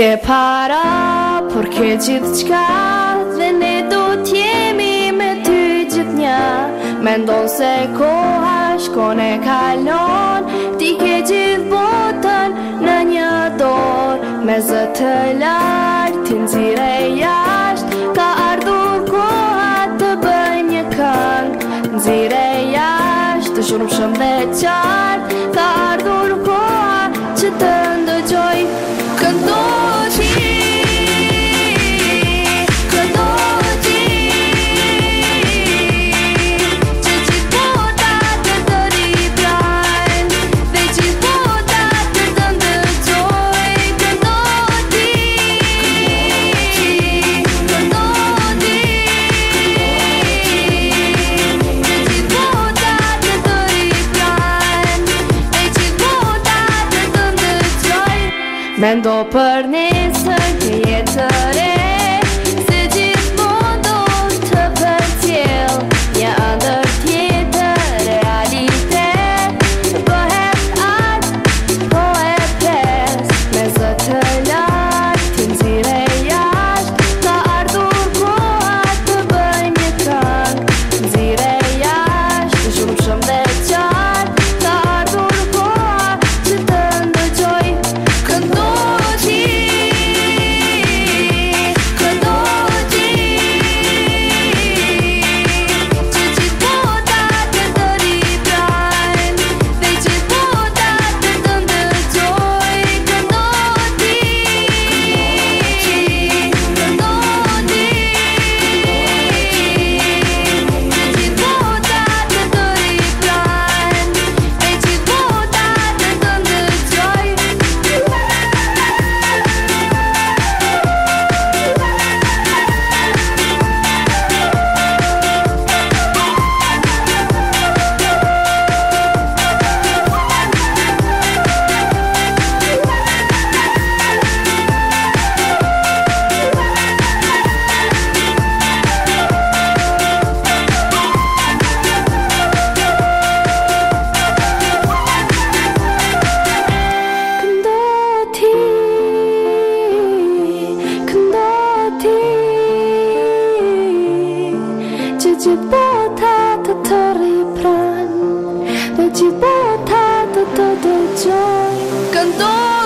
Ke para, por ke gjithçka dhe ne do t'jemi me ty gjithnjë. Mendon se koha shkon e kalon, ti ke gjithë botën në një dorë. Me zë të lartë, ti nxirre jashtë, ka ardhur koha të bëj një këngë. Nxirre jashtë, të shumë dhe qartë, ka ardhur koha që të ndëgjoj. Këndoqi, këndoqi, që gjithë bota të të riprajnë, dhe gjithë bota të të ndëgjoj. Këndoqi, këndoqi, që gjithë bota të të riprajnë, dhe gjithë bota të të ndëgjoj. Mendo për nesër që jetë të re, se gjithmonë do të përcjell një ëndër tjetër realitet. Bëhet atë, po e pres, me zë të lartë, ti nxirre jashtë, ka ardhur koha të bëj një këngë. Nxirre jashtë, shumë dhe qartë, ka ardhur koha që të ndëgjoj. Këndoqi, këndoqi, që gjithë bota të të riprajnë, dhe gjithë bota të të ndëgjoj. Këndoqi, këndoqi, që gjithë bota të të riprajnë, dhe gjithë bota të të ndëgjoj. Këndoti, që gjithë bota të të riprajnë, dhe gjithë bota të të dëgjoj. Këndoti.